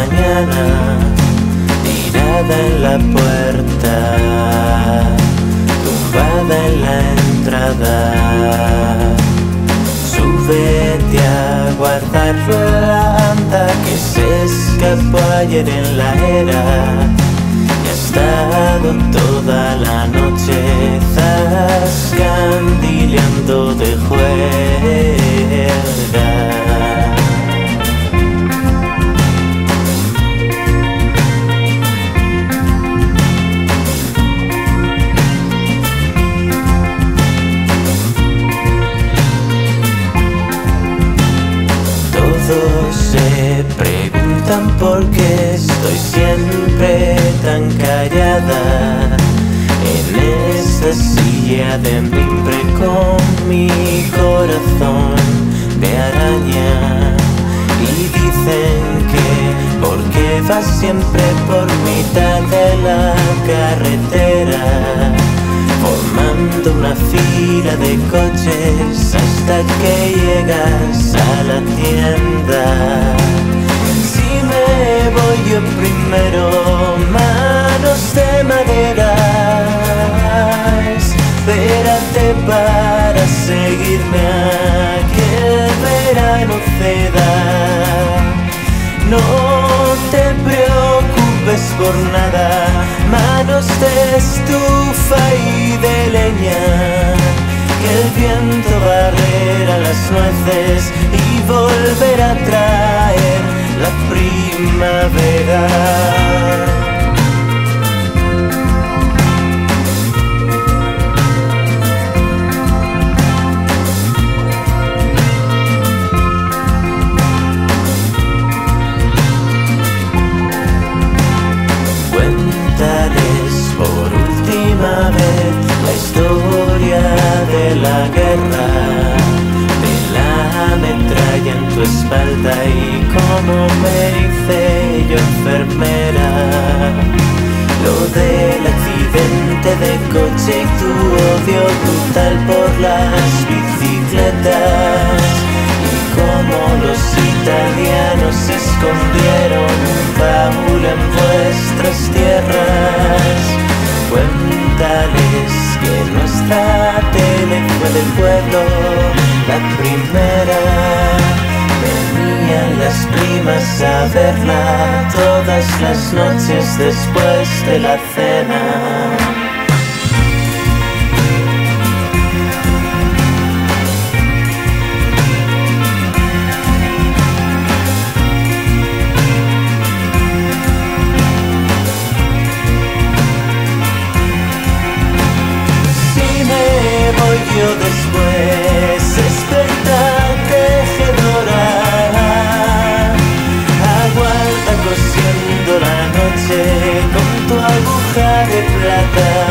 mañana, tirada en la puerta, tumbada en la entrada. Súbete a guardar la anda que se escapó ayer en la era y ha estado toda la noche zascandileando de juerga. Todos se preguntan por qué estoy siempre tan callada en esta silla de mimbre con mi corazón de araña. Y dicen que porque vas siempre por mitad de la carretera, formando una fila de coches hasta que llegas a la tienda. Si me voy yo primero, manos de madera, espérate para seguirme a que el verano ceda. No te preocupes por nada, manos de estufa y de leña, que el viento barrerá las nueces y volverá a traer la primavera. Por última vez la historia de la guerra, de la metralla en tu espalda y cómo me hice yo enfermera. Lo del accidente de coche y tu odio brutal por las bicicletas, y cómo los italianos escondieron un baúl en vuestras tierras. Cuéntales que nuestra tele fue del pueblo, la primera. Venían las primas a verla todas las noches después de la cena. Yo después desperta tejedora, aguarda cosiendo la noche con tu aguja de plata.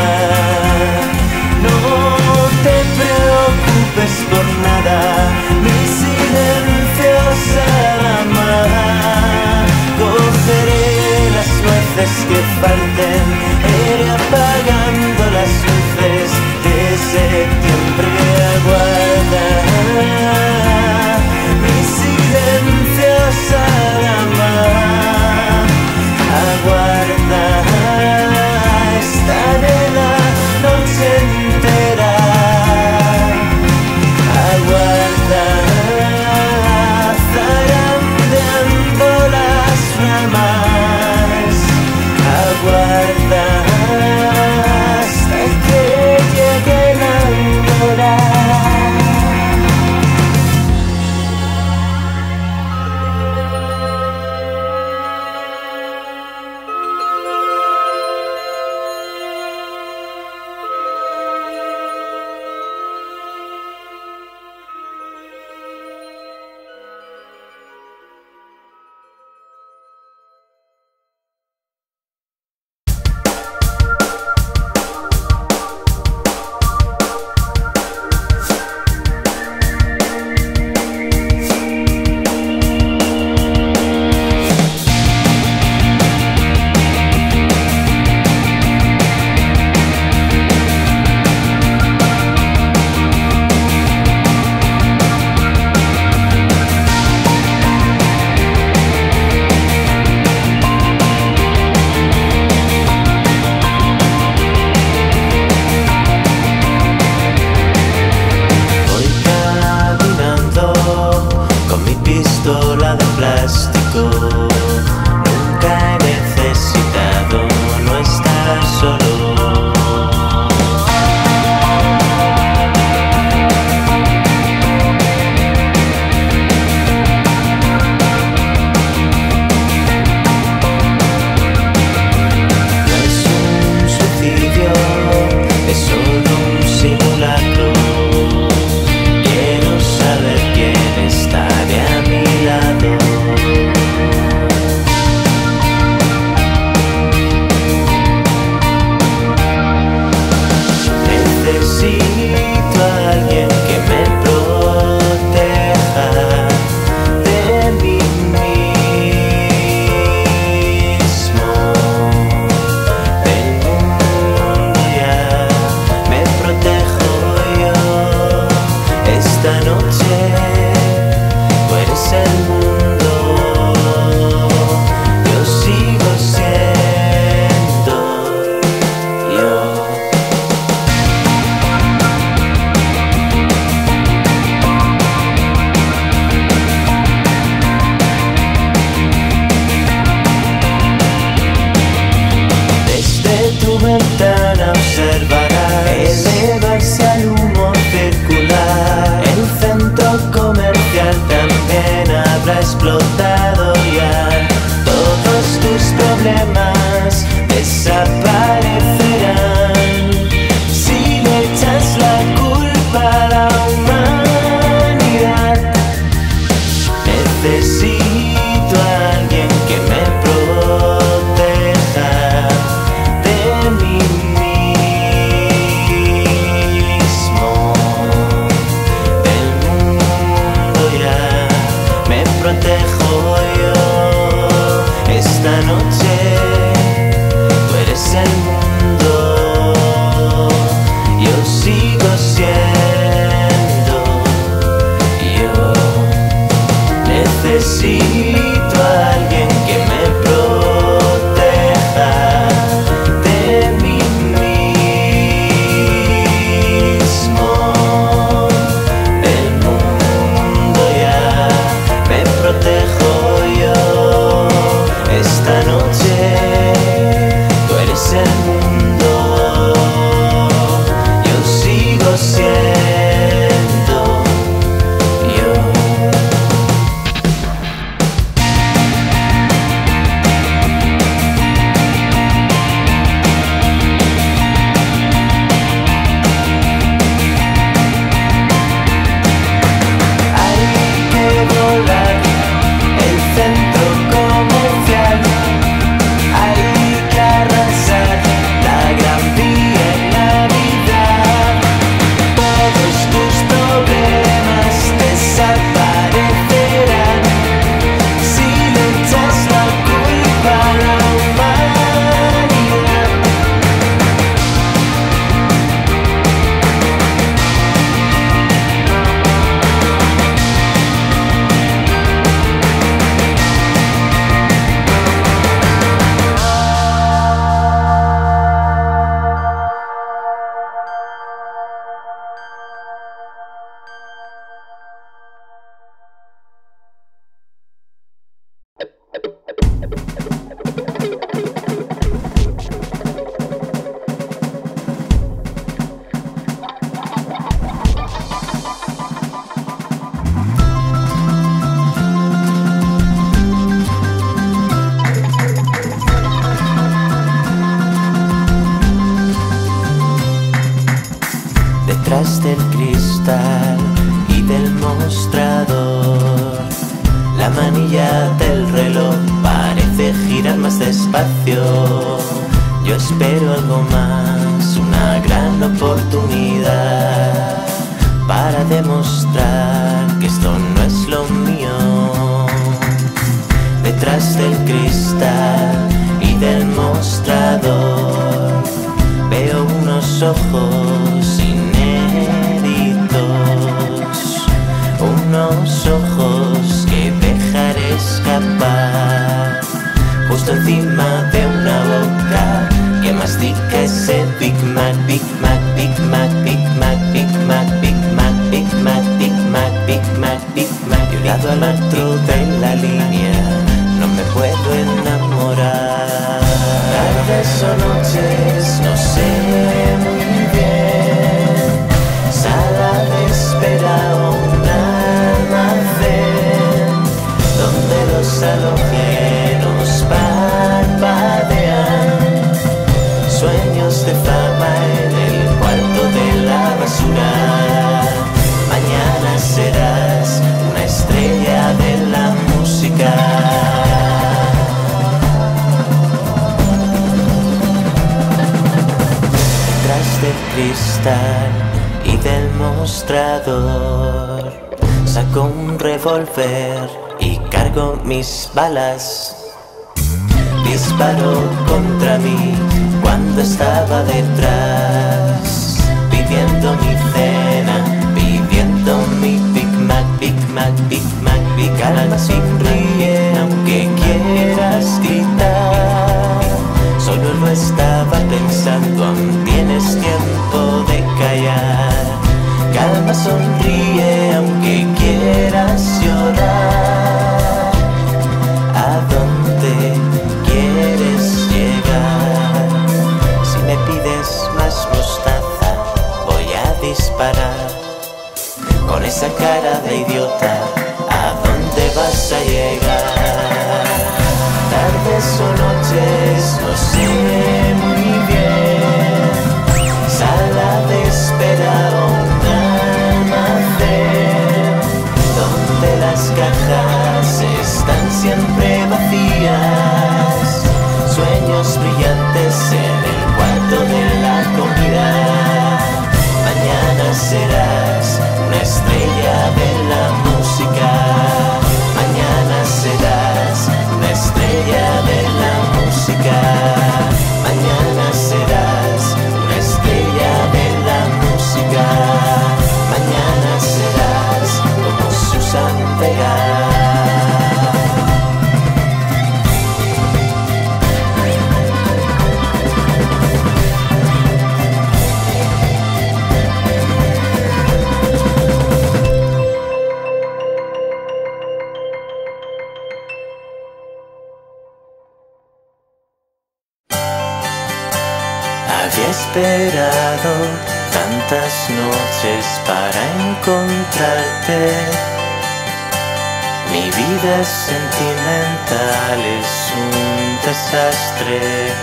problemas desaparecerán si le echas la culpa a la humanidad. Necesito a alguien que me proteja de mí mismo, del mundo ya. Me protejo yo esta noche. Tú eres el mundo, yo sigo siendo yo. Necesito a alguien que me proteja de mí mismo, del mundo ya. Me protejo yo esta noche. Tú eres el mundo, yo sigo siendo yo. Hay que volar el centro comercial, hay que arrasar la Gran Vía en Navidad. Todos tus problemas desaparecerán si le echas la culpa a la humanidad. Detrás del cristal y del mostrador, la manilla del reloj parece girar más despacio. Yo espero algo más, una gran oportunidad para demostrar que esto no es lo mío. Detrás del cristal y del mostrador veo unos ojos inéditos, unos ojos que dejaré escapar justo encima de una boca que mastica ese Big Mac, Big Mac, Big Mac, Big Mac, Big Mac, Big Mac, Big Mac, Big Mac, Big Mac, Big Mac. Yo lado al otro de la línea, no me puedo enamorar. Tardes o noches, no sé muy bien, sala de espera o un almacén donde los halógenos parpadean, sueños de fama en el cuarto de la basura. Mañana serás una estrella de la música. Del cristal y del mostrador saco un revólver y cargo mis balas. Disparó contra mí cuando estaba detrás, pidiendo mi cena, pidiendo mi Big Mac, Big Mac, Big Mac, Big Mac. Calma, sonríe aunque quieras gritar. Solo lo estaba pensando, aún tienes tiempo de callar. Calma, sonríe aunque quieras llorar. ¿A dónde quieres llegar? Si me pides más mostaza, voy a disparar. Con esa cara de idiota, ¿a dónde vas a llegar? Tardes días o noches, no sé muy bien. Sala de espera o un almacén, donde las cajas están siempre vacías. Sueños brillantes en el cuarto de la comida. Mañana serás una estrella de la música. Mañana serás una estrella de la música. Mañana serás una estrella de la música. Mañana serás como Susan Vega. Había esperado tantas noches para encontrarte. Mi vida sentimental es un desastre.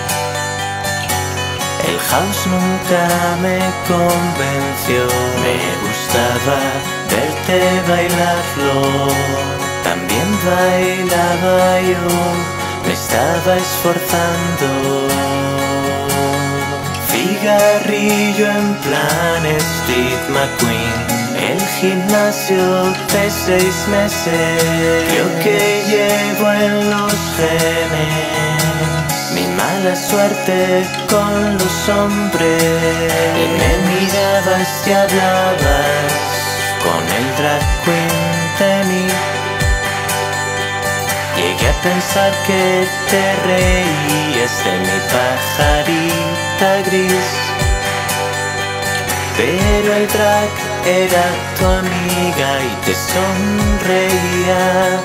El house nunca me convenció. Me gustaba verte bailarlo. También bailaba yo, me estaba esforzando. Cigarrillo en plan Steve McQueen. El gimnasio de 6 meses. Creo que llevo en los genes mi mala suerte con los hombres. Y me mirabas y hablabas con el drag queen de mí. Llegué a pensar que te reías de mi pajarita gris, pero el drag era tu amiga y te sonreía.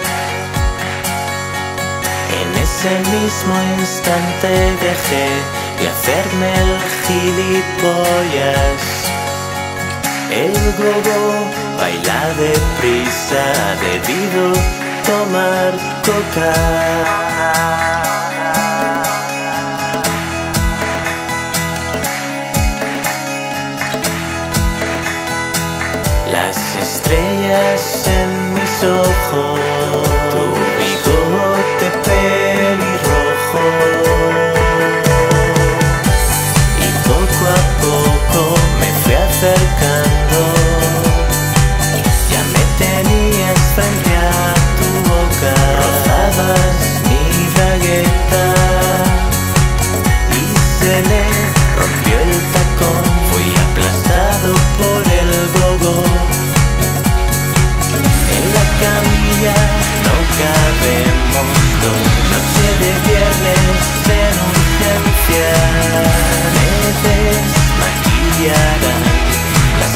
En ese mismo instante dejé de hacerme el gilipollas. El gogo baila deprisa, debido tomar coca. Las estrellas en mis ojos, tu bigote pelirrojo. Y poco a poco me fui acercando. Ya me tenías frente a tu boca. Rozabas mi bragueta y se le rompió el tacón. Fui aplastado por el gogo. En la camilla no cabemos dos. Noche de viernes en urgencia. Me desmaquillarán las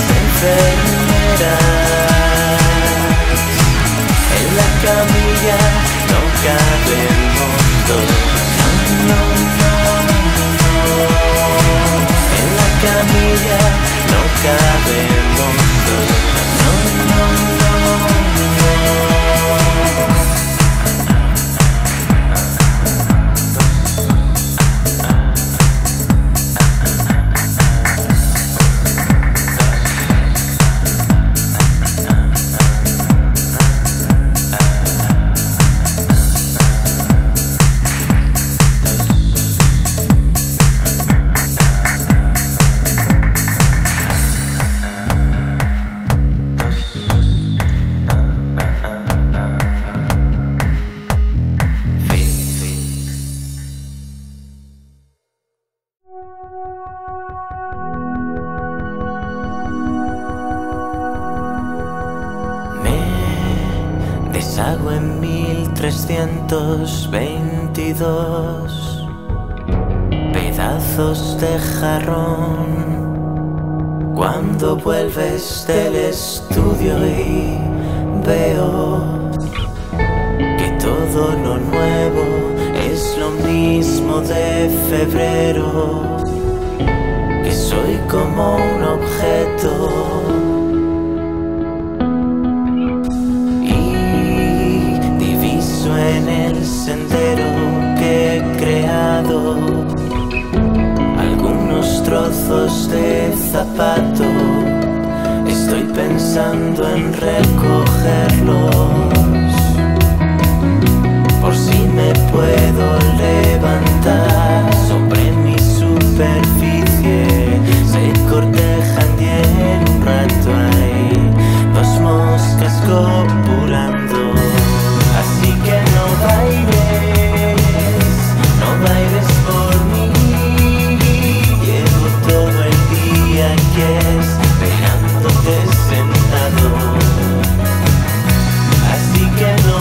enfermeras. En la camilla no cabemos dos. No, no, no. En la camilla no cabemos dos. No, no, no, no. Deshago en 1322 pedazos de jarrón. Cuando vuelves del estudio y veo que todo lo nuevo es lo mismo de febrero, que soy como un objeto. En el sendero que algunos trozos de zapato. Estoy pensando en recogerlos, por si me puedo levantar sobre mi superficie. Se cortejan y en un rato hay dos moscas copulando. Así que no bailes por mí. Llevo todo el día aquí esperándote sentado. Así que no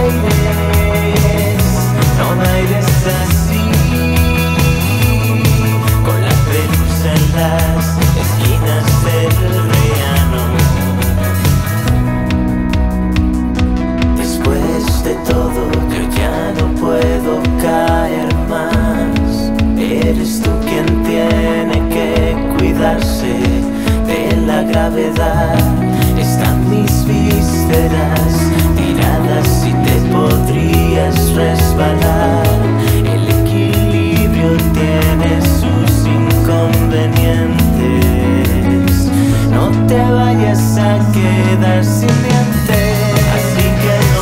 bailes así, con la pelusa en las esquinas del rellano. Después de todo yo ya no puedo caer más. Eres tú quien tiene que cuidarse de la gravedad. Están mis vísceras tiradas y te podrías resbalar. El equilibrio tiene sus inconvenientes. No te vayas a quedar sin dientes. Así que no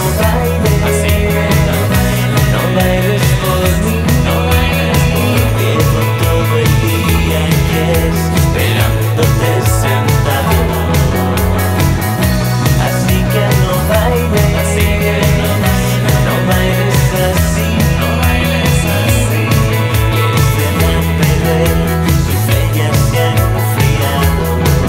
bailes por mí. Llevo todo el día aquí esperándote sentado. Así que no bailes así. Quieres tener perder, sus bellas se han enfriado.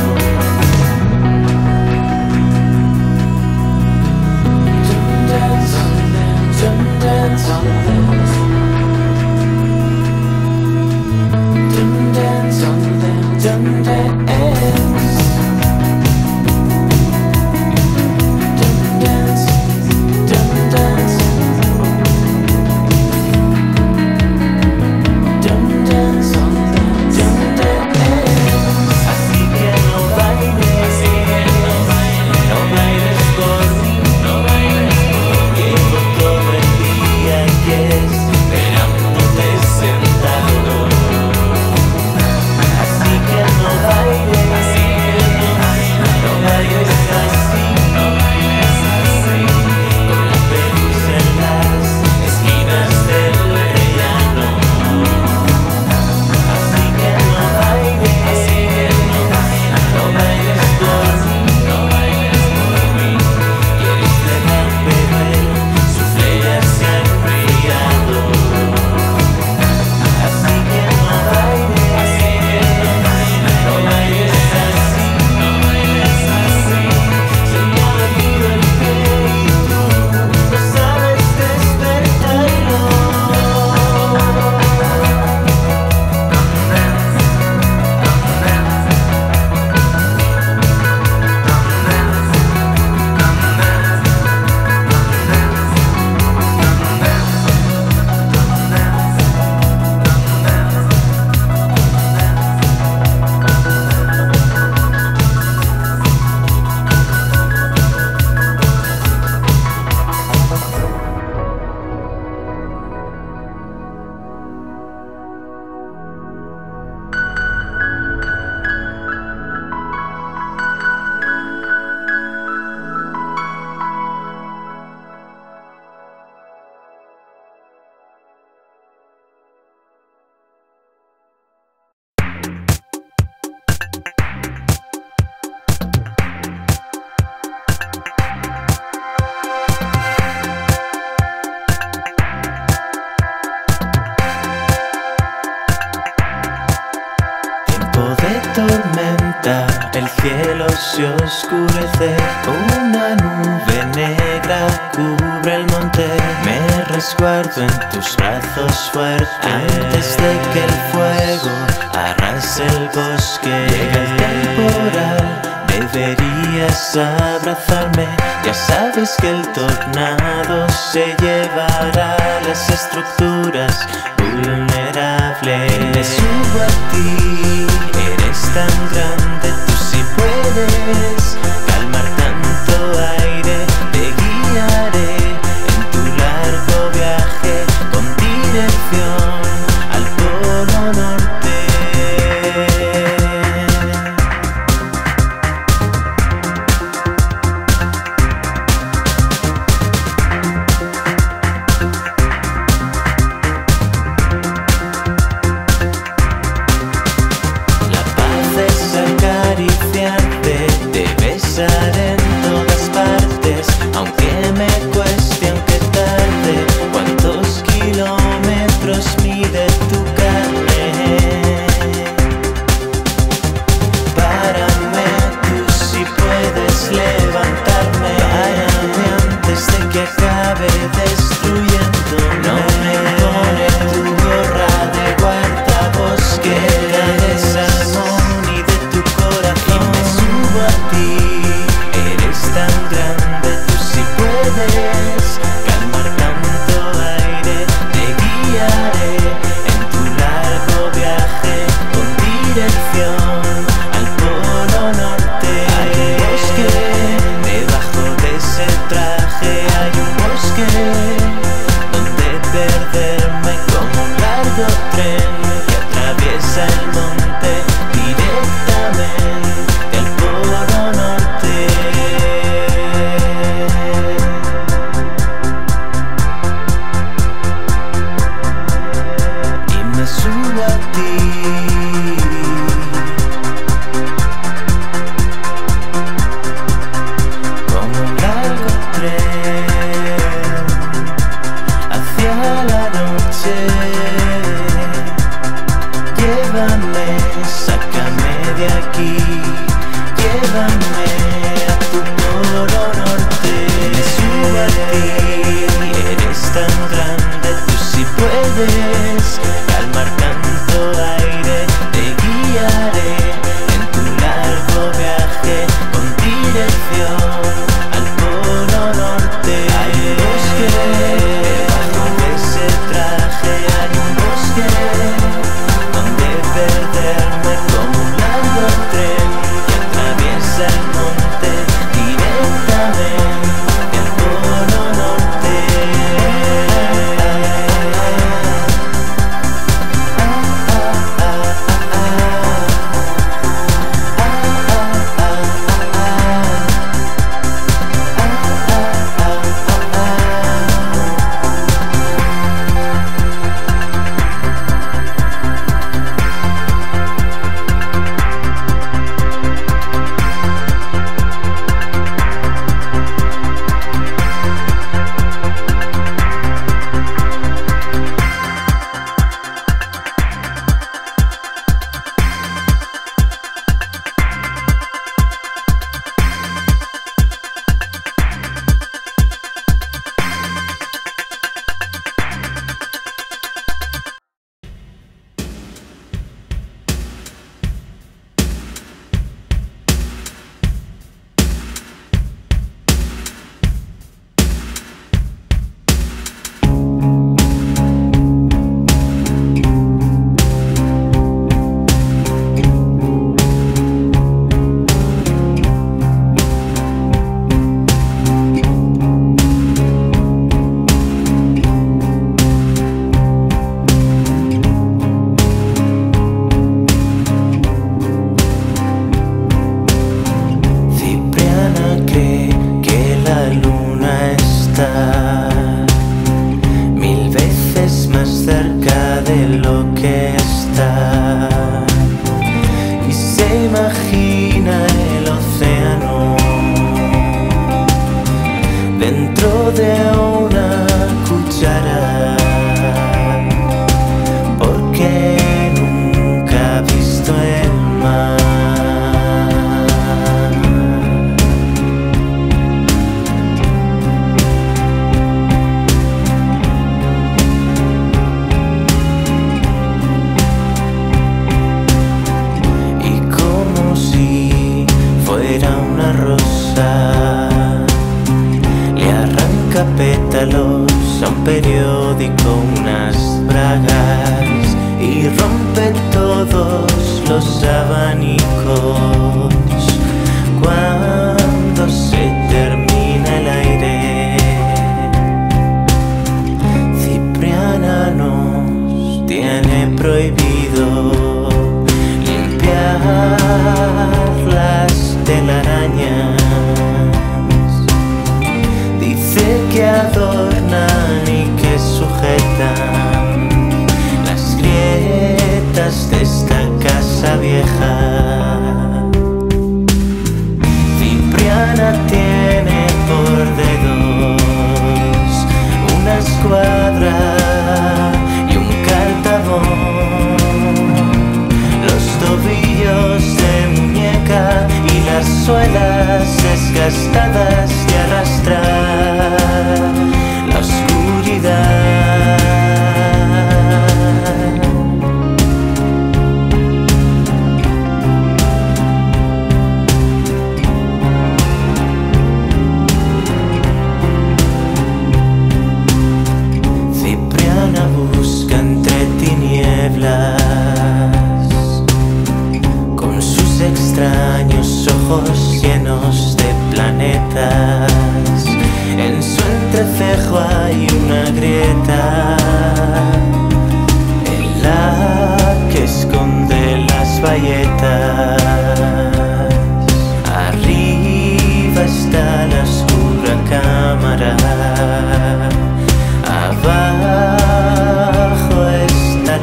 El cielo se oscurece, una nube negra cubre el monte. Me resguardo en tus brazos fuertes antes de que el fuego arrase el bosque. Llega el temporal, deberías abrazarme. Ya sabes que el tornado se llevará las estructuras vulnerables. Me subo a ti, eres tan grande, tú sí puedes calmar tanto aire. Te guiaré en tu largo viaje con dirección al de tu carne. Párame, tú si puedes levantarme. Párame antes de que acabe destruyéndome. No me pone tu gorra de guardabosque de salmón y de tu corazón. Y me subo a ti, eres tan grande, tú si puedes calmar tanto aire. Te guiaré en tu largo viaje con dirección al Polo Norte. Hay un bosque debajo de ese traje, hay un bosque donde perderme como un largo tren que atraviesa el monte directamente al Polo Norte. Y me subo a ti, como un largo tren hacia la noche. Llévame, sácame de aquí, llévame a tu Polo Norte. Me subo a ti, eres tan grande, tú si puedes calmar tanto aire. Te guiaré en tu largo viaje con dirección al Polo Norte. Hay un bosque debajo de ese traje, hay un bosque donde perderme como un largo tren que atraviesa el monte directamente al Polo Norte. A un periódico, unas bragas y rompe todos los abanicos. Cuando se termina el aire, Cipriana nos tiene prohibido limpiar las telarañas. Dice que adornan y que sujetan las grietas de esta casa vieja. Cipriana tiene por dedos una escuadra y un cartabón.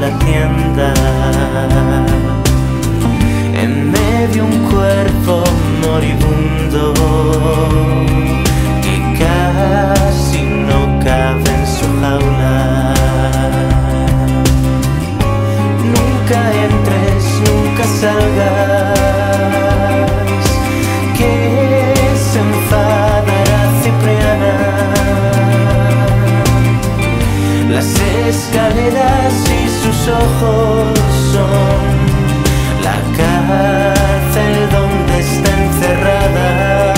la tienda. En medio un cuerpo moribundo que casi no cabe en su jaula. Nunca entres, nunca salgas, que se enfadará Cipriana. Las escaleras y sus ojos son la cárcel donde está encerrada.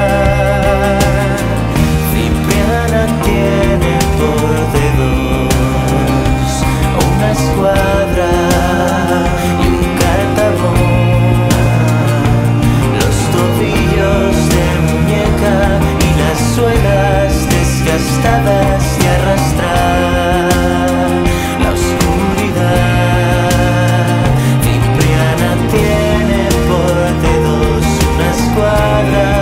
Cipriana tiene por dedos una escuadra y un cartabón, los tobillos de muñeca y las suelas desgastadas de arrastrar la oscuridad. Cipriana tiene por dedos una escuadra.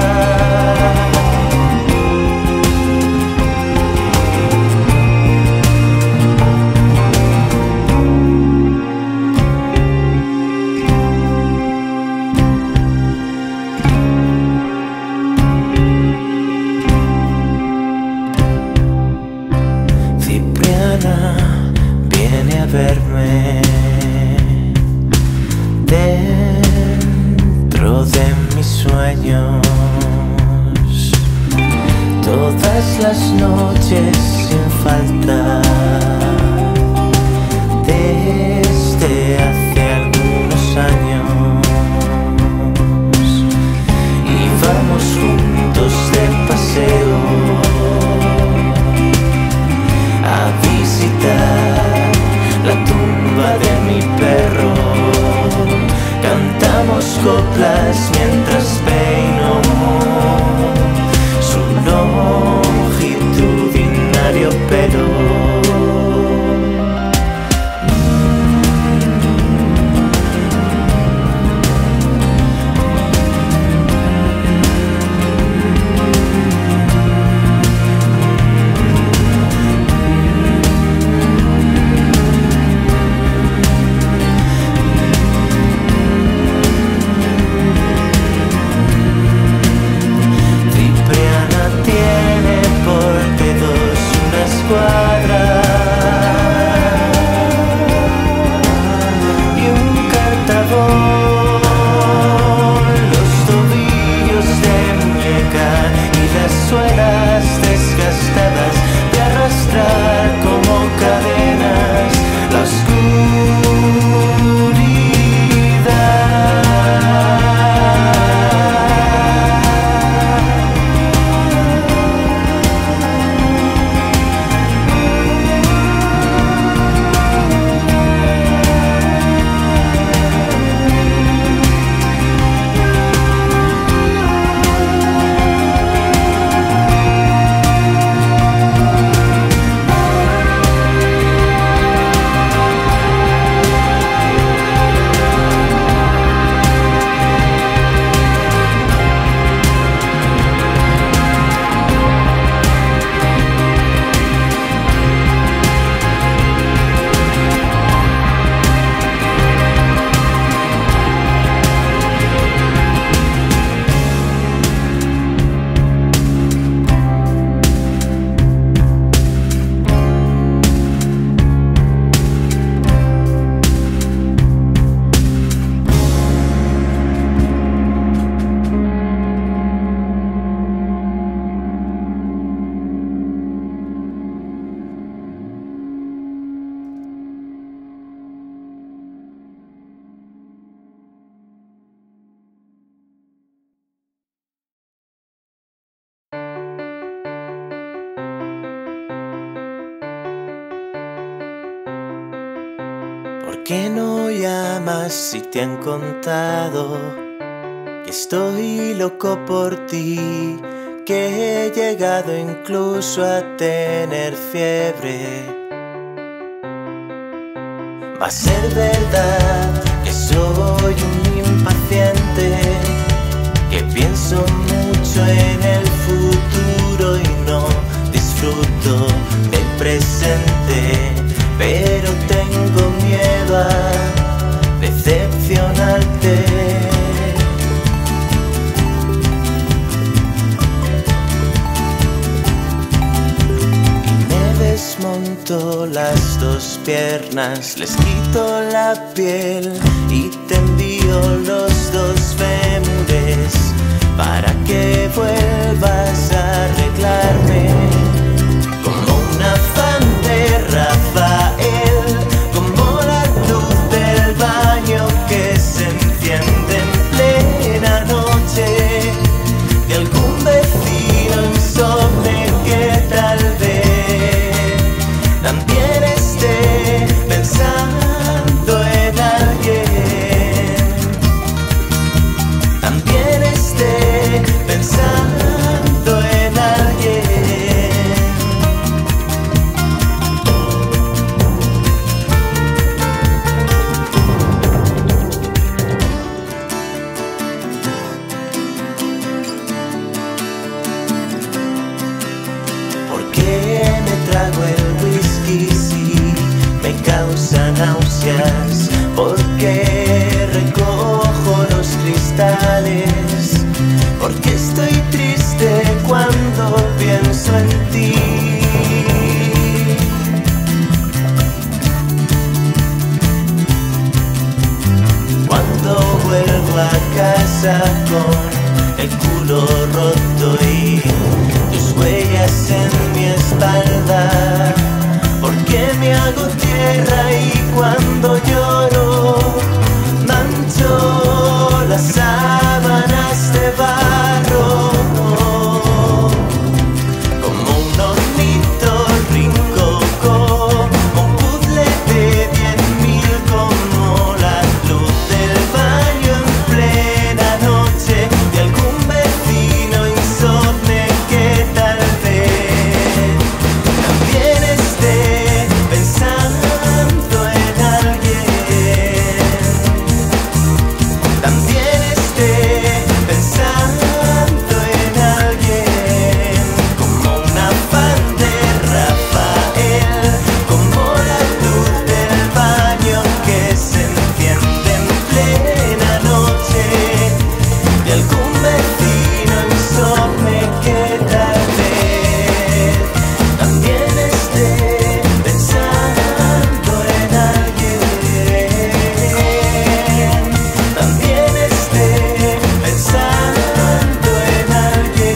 Cipriana viene a verme dentro de mis sueños todas las noches sin falta, desde hace algunos años. Íbamos juntos de paseo a visitar la tumba de mi perro. Cantamos coplas mientras peino su longitudinario pelo. ¿Por qué no llamas si te han contado que estoy loco por ti, que he llegado incluso a tener fiebre? Va a ser verdad que soy un impaciente, que pienso mucho en el futuro y no disfruto del presente, pero tengo tus piernas, les quito la piel y te envío los dos fémures para que vuelvas a arreglarme. Como un afán de Rafael, como la luz del baño que se enciende en plena noche de algún vecino insomne que tal vez también esté pensando en alguien, también esté pensando en alguien. ¿Por qué me trago el whisky si me causa náuseas? ¿Por qué recojo los cristales? ¿Por qué estoy triste cuando pienso en ti? Cuando vuelvo a casa con el culo roto y tus huellas en mi espalda, ¿por qué me hago tierra y cuando lloro mancho las sábanas de barro? Como un ornitorrinco, como un puzzle de 10.000, como la luz del baño en plena noche de algún vecino insomne que tal vez también esté pensando en alguien, también esté pensando en alguien. Como un afán de Rafael, como la luz del baño que se enciende en plena noche de algún vecino insomne que tal vez también esté pensando en alguien, también esté pensando en alguien.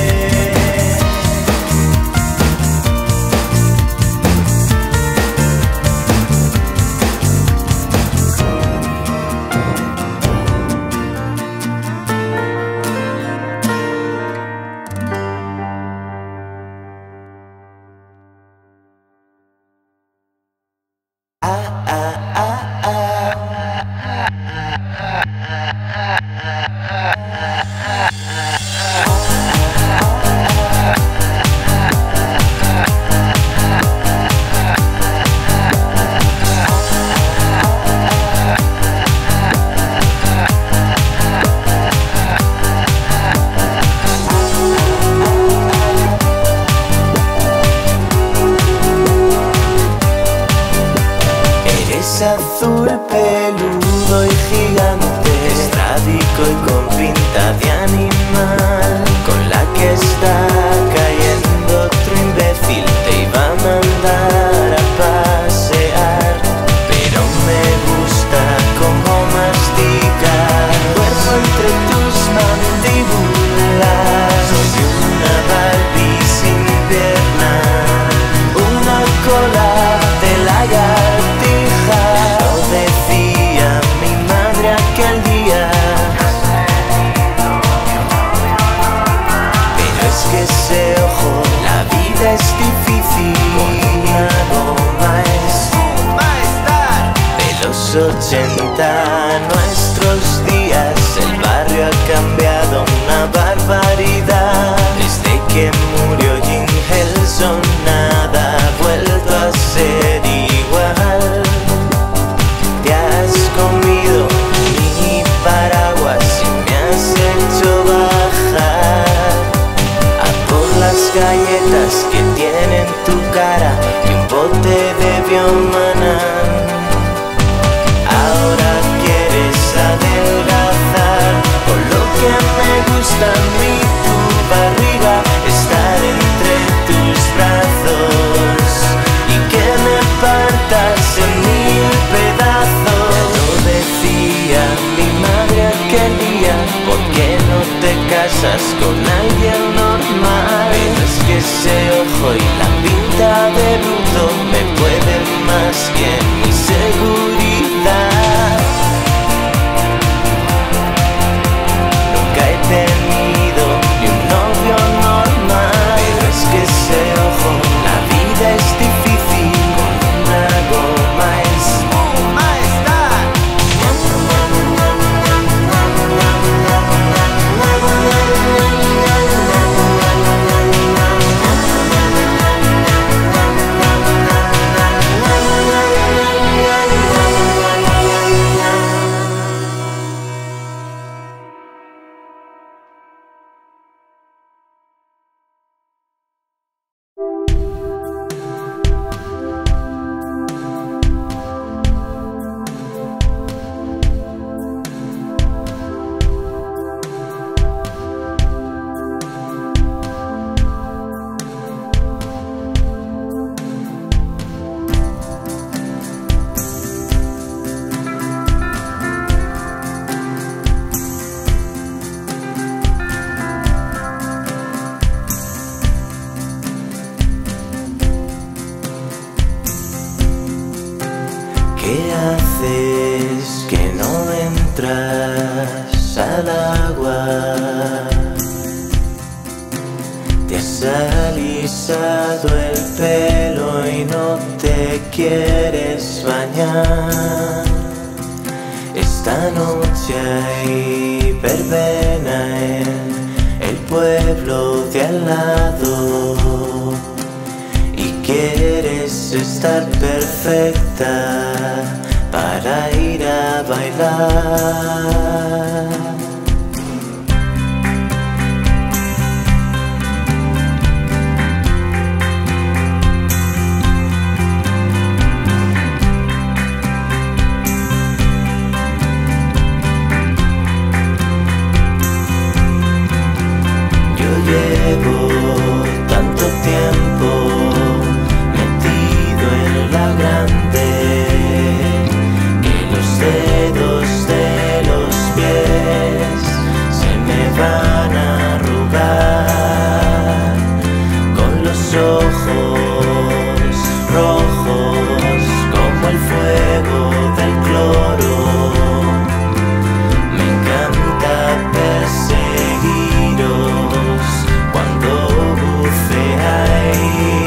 Eres azul, peludo y gigante, estrábico y con pinta de animal, con la que está cayendo otro imbécil. Te iba a mandar a pasear, pero me gusta cómo masticas el cuerpo entre tus mandíbulas. Soy una Barbie sin piernas, una cola de lagartija. Lo decía mi madre aquel día, pero es que ese ojo, la vida es difícil. Una goma es de los 80 nuestros días. El barrio ha cambiado una barbaridad desde que murió Jim Henson. Nada ha vuelto a ser igual. Te has comido mi paraguas y me has hecho bajar a por las galletas que tienen tu cara y un bote de Biomaná. Ahora quieres adelgazar, por lo que me gusta a mí tu barriga está cosas con alguien normal. Pero es que ese ojo y la pinta de bruto me pueden más que mi seguridad. Nunca he tenido ni un novio normal. Pero es que ese ojo, la vida es difícil con una goma es majestad. ¿Qué haces que no entras al agua? Te has alisado el pelo y no te quieres bañar. Esta noche hay verbena en el pueblo de al lado. Quieres estar perfecta para ir a bailar. Yo llevo tanto tiempo la grande que los dedos de los pies se me van a arrugar, con los ojos rojos como el fuego del cloro. Me encanta perseguiros cuando buceáis.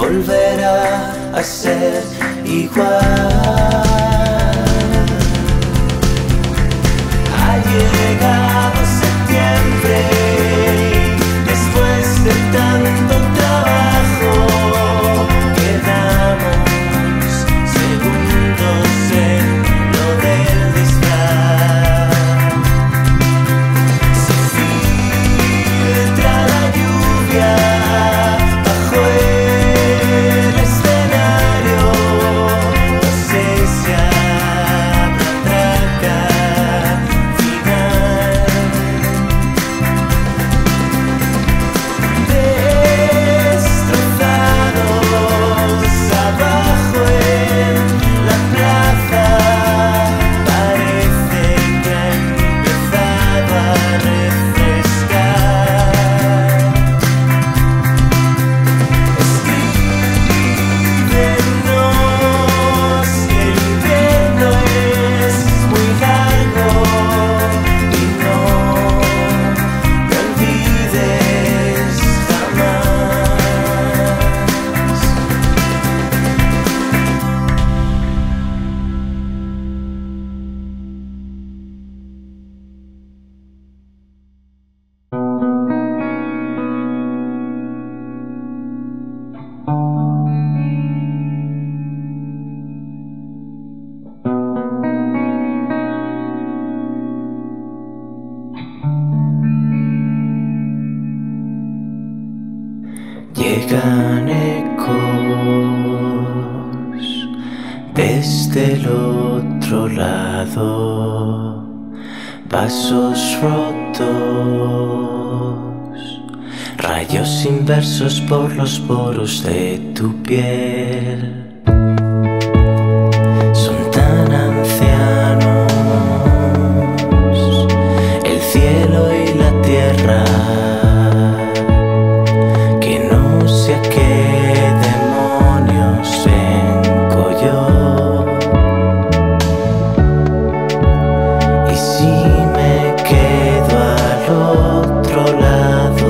volverá a ser igual. Ha llegado septiembre, después de tanto trabajo, quedamos segundos en lo del disfraz. Se filtra la lluvia bajo el escenario, no sé si habrá traca final. Destrozados abajo en la plaza, parece que ha empezado a refrescar. Escríbenos que el invierno es muy largo y no me olvides jamás. Llegan ecos desde el otro lado, vasos rotos, rayos inversos por los poros de tu piel. Son tan ancianos el cielo y la tierra, que no sé a qué demonios vengo yo. Y si me quedo al otro lado,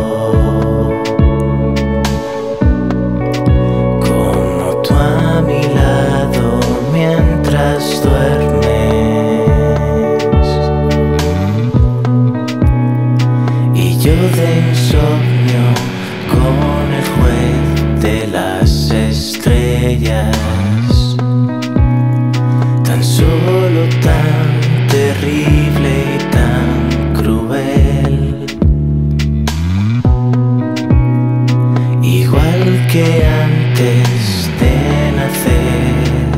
como tú a mi lado mientras duermes, y yo de insomnio con el juez de las estrellas, tan solo tan terrible y tan cruel, igual que antes de nacer,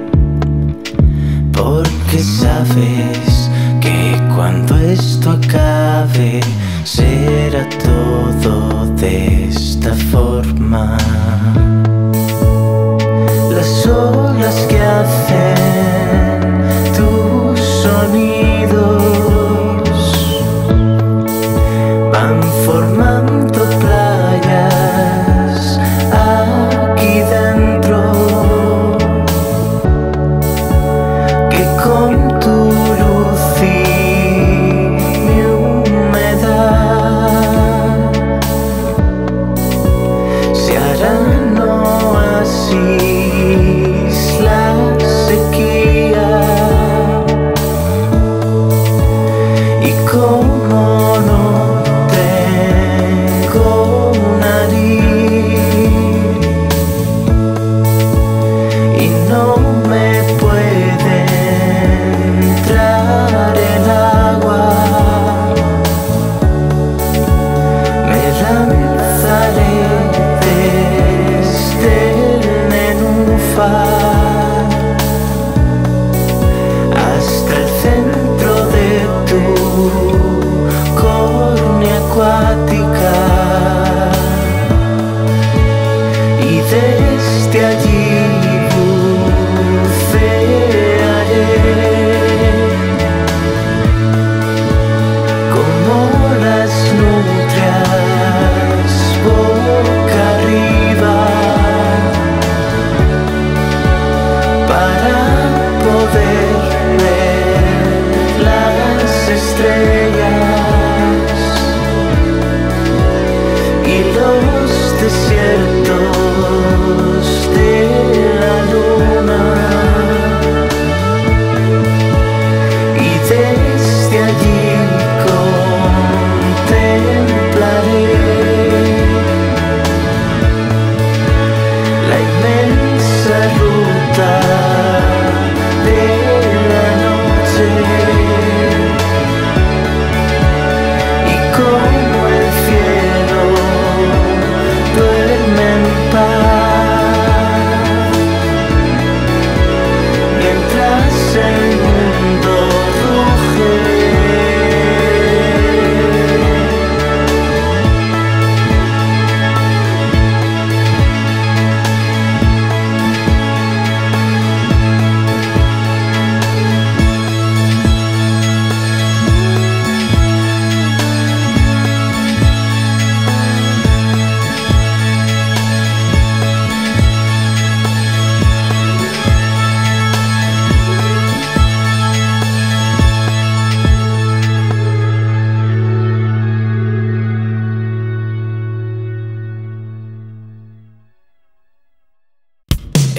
porque sabes que cuando esto acabe será todo de esta forma. Las olas que hacen tus sonidos van formando playas aquí dentro, que con tu luz y mi humedad se harán oasis la sequía.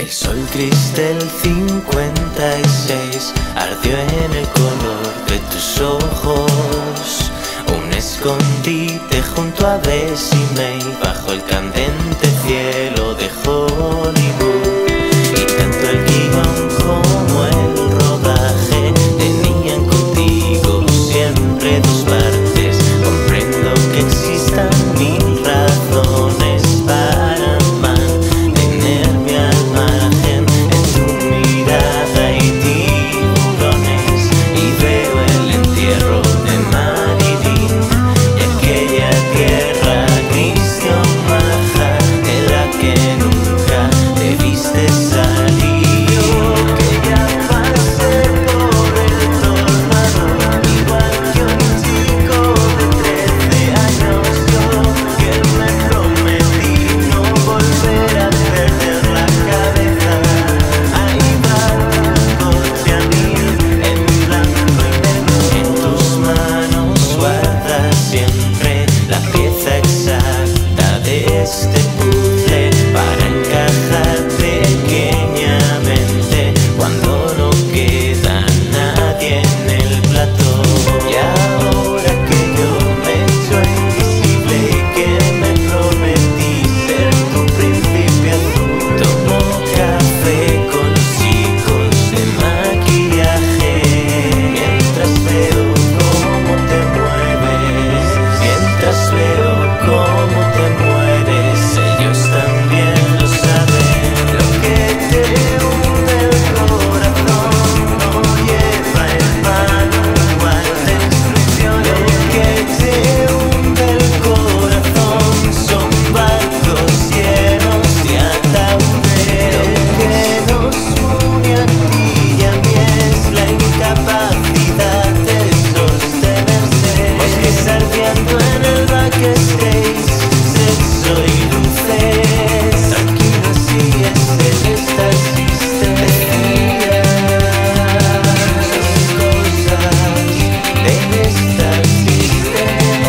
sol gris del 56 ardió en el color de tus ojos. Un escondite junto a Bessie May bajo el candente cielo de Hollywood. Y tanto el guión como el rodaje tenían contigo siempre dos partes. Comprendo que existan mil razones para mantenerme al margen. En tu mirada hay tiburones y veo el entierro de Marilyn y aquella tierra gris de Omaha de la que nunca debiste salir. Yo que ya pasé por el tornado, igual que un chico de 13 años. Yo que me prometí no volver a perder la cabeza. Ahí va tu coche a mil en blanco y negro. En tus manos guardas siempre la pieza exacta de este puzzle para encajar pequeñamente cuando no queda nadie en el plató. Y ahora que yo me he hecho invisible y que me prometí ser tu príncipe azul, tomo café con los chicos de maquillaje mientras veo cómo te mueves, mientras veo cómo te mueres. Ellos también lo saben. Lo que te hunde el corazón no lleva el manual de instrucciones. Lo que te hunde el corazón son barcos llenos de ataúdes. Lo que nos une a ti y a mí es la incapacidad de sostenerse. Bosques ardiendo en el backstage, sexo y luces. Tranquilo, así es, en esta existe. Esas cosas de esta existe.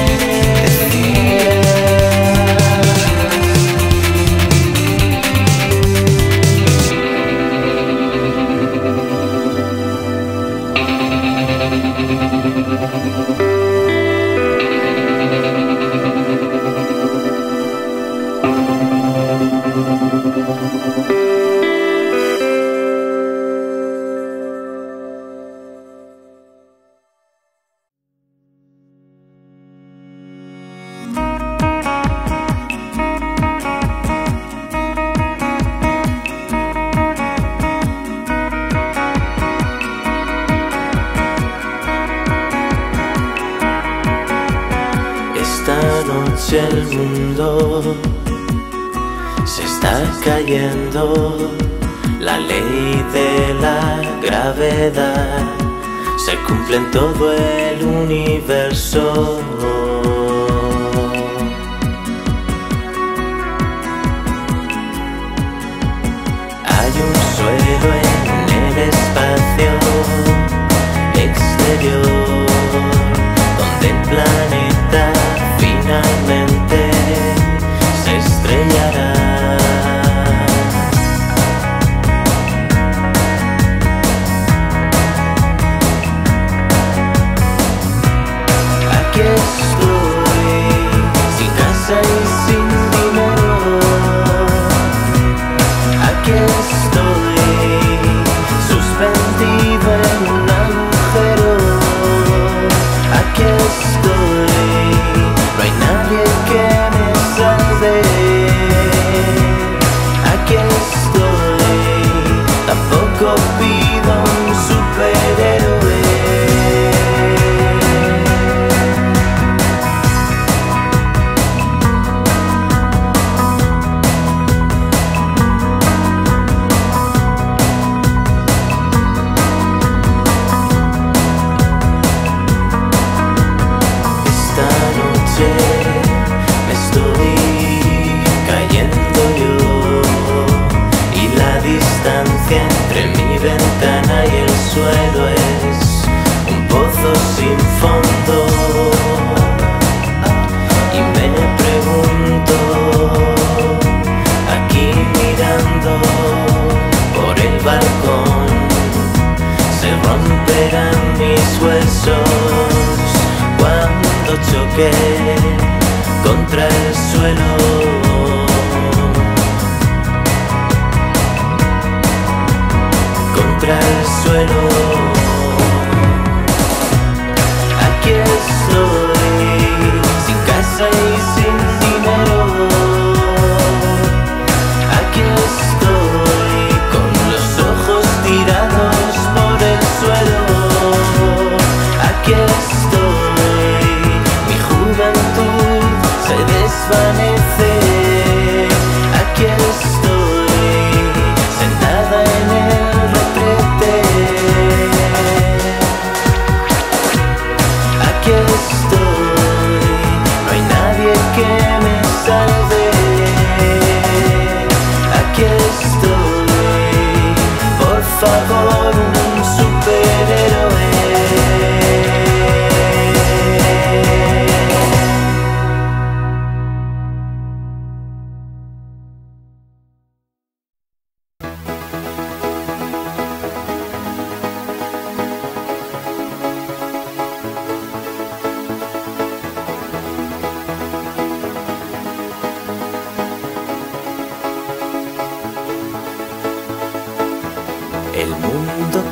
Esta noche el mundo se está cayendo, la ley de la gravedad se cumple en todo el universo. Hay un suelo en el espacio exterior donde el planeta finalmente se estrellará. Aquí estoy, sin casa y sin dinero. Aquí estoy, suspendido en un agujero. Aquí estoy, no hay nadie que me salve.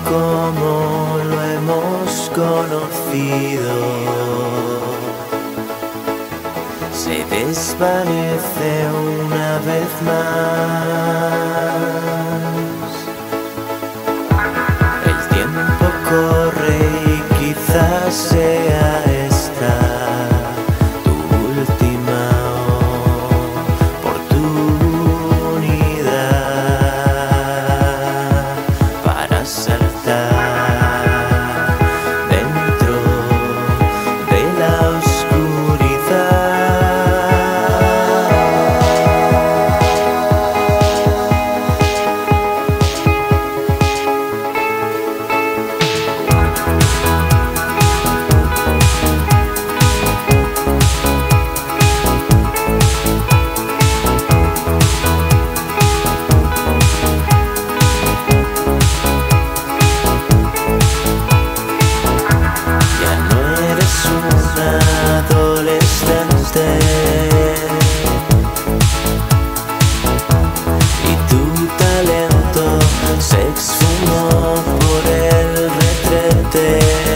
como lo hemos conocido se desvanece una vez más. El tiempo corre y quizás sea esta tu última oportunidad para saltar dentro de la oscuridad. Adolescente y tu talento se esfumó por el retrete.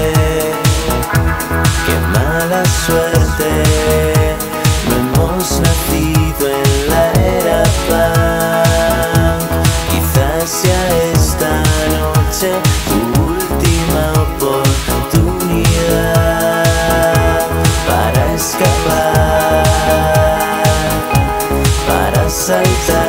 Qué mala suerte, no hemos nacido en la era punk. Quizás sea esta noche tu última oportunidad para escapar, para saltar.